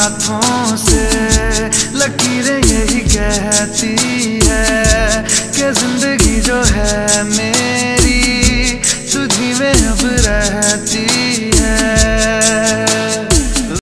हाथों से लकीरें यही कहती है कि जिंदगी जो है मेरी तुझी में अब रहती